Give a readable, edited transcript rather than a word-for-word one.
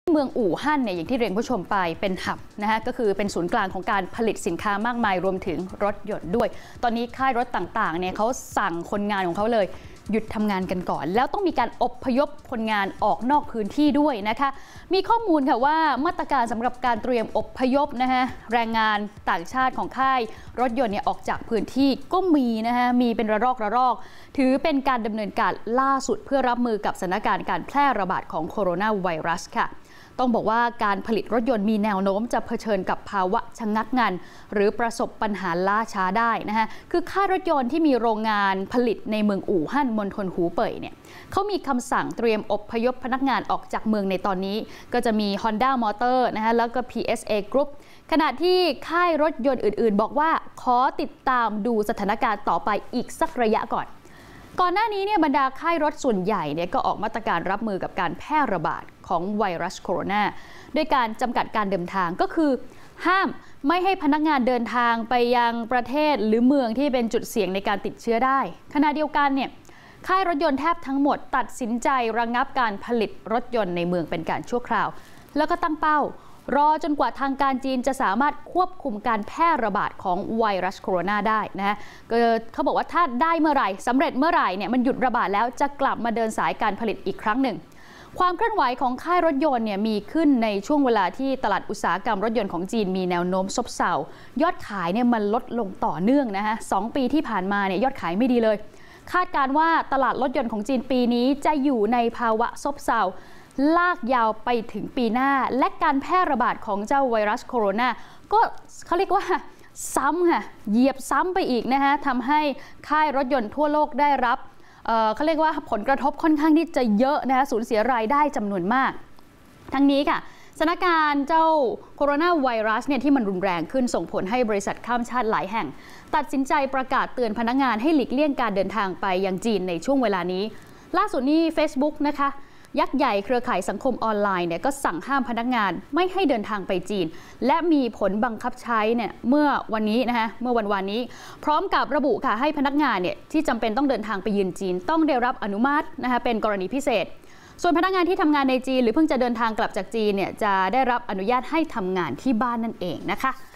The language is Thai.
เมืองอู่ฮั่นเนี่ยอย่างที่เรียนผู้ชมไปเป็นหับนะคะก็คือเป็นศูนย์กลางของการผลิตสินค้ามากมายรวมถึงรถยนต์ด้วยตอนนี้ค่ายรถต่างๆเนี่ยเขาสั่งคนงานของเขาเลยหยุดทำงานกันก่อนแล้วต้องมีการอพยพคนงานออกนอกพื้นที่ด้วยนะคะมีข้อมูลค่ะว่ามาตรการสำหรับการเตรียมอพยพนะคะแรงงานต่างชาติของค่ายรถยนต์เนี่ยออกจากพื้นที่ก็มีนะคะมีเป็นระลอกถือเป็นการดำเนินการล่าสุดเพื่อรับมือกับสถานการณ์การแพร่ระบาดของโคโรนาไวรัสค่ะต้องบอกว่าการผลิตรถยนต์มีแนวโน้มจะเผชิญกับภาวะชะงักงันหรือประสบปัญหาล่าช้าได้นะคะคือค่ายรถยนต์ที่มีโรงงานผลิตในเมืองอู่ฮั่นมณฑลหูเป่ยเนี่ยเขามีคำสั่งเตรียมอพยพพนักงานออกจากเมืองในตอนนี้ก็จะมี Honda Motor นะคะแล้วก็ PSA Group ขณะที่ค่ายรถยนต์อื่นๆบอกว่าขอติดตามดูสถานการณ์ต่อไปอีกสักระยะก่อนหน้านี้เนี่ยบรรดาค่ายรถส่วนใหญ่เนี่ยก็ออกมาตรการรับมือกับการแพร่ระบาดของไวรัสโคโรนาด้วยการจำกัดการเดินทางก็คือห้ามไม่ให้พนักงานเดินทางไปยังประเทศหรือเมืองที่เป็นจุดเสี่ยงในการติดเชื้อได้ขณะเดียวกันเนี่ยค่ายรถยนต์แทบทั้งหมดตัดสินใจระงับการผลิตรถยนต์ในเมืองเป็นการชั่วคราวแล้วก็ตั้งเป้ารอจนกว่าทางการจีนจะสามารถควบคุมการแพร่ระบาดของไวรัสโคโรนาได้นะเขาบอกว่าถ้าได้เมื่อไหร่สำเร็จเมื่อไหร่เนี่ยมันหยุดระบาดแล้วจะกลับมาเดินสายการผลิตอีกครั้งหนึ่งความเคลื่อนไหวของค่ายรถยนต์เนี่ยมีขึ้นในช่วงเวลาที่ตลาดอุตสาหกรรมรถยนต์ของจีนมีแนวโน้มซบเซายอดขายเนี่ยมันลดลงต่อเนื่องนะคะ2 ปีที่ผ่านมาเนี่ยยอดขายไม่ดีเลยคาดการว่าตลาดรถยนต์ของจีนปีนี้จะอยู่ในภาวะซบเซาลากยาวไปถึงปีหน้าและการแพร่ระบาดของเจ้าไวรัสโคโรนาก็เขาเรียกว่าซ้ำค่ะเหยียบซ้ำไปอีกนะคะทำให้ค่ายรถยนต์ทั่วโลกได้รับเขาเรียกว่าผลกระทบค่อนข้างที่จะเยอะนะคะสูญเสียรายได้จำนวนมากทั้งนี้ค่ะสถานการณ์เจ้าโคโรนาไวรัสเนี่ยที่มันรุนแรงขึ้นส่งผลให้บริษัทข้ามชาติหลายแห่งตัดสินใจประกาศเตือนพนักงานให้หลีกเลี่ยงการเดินทางไปยังจีนในช่วงเวลานี้ล่าสุดนี้ Facebook นะคะยักษ์ใหญ่เครือข่ายสังคมออนไลน์เนี่ยก็สั่งห้ามพนักงานไม่ให้เดินทางไปจีนและมีผลบังคับใช้เนี่ยเมื่อวันนี้นะคะเมื่อวันนี้พร้อมกับระบุค่ะให้พนักงานเนี่ยที่จำเป็นต้องเดินทางไปเยือนจีนต้องได้รับอนุมัตินะคะเป็นกรณีพิเศษส่วนพนักงานที่ทำงานในจีนหรือเพิ่งจะเดินทางกลับจากจีนเนี่ยจะได้รับอนุญาตให้ทำงานที่บ้านนั่นเองนะคะ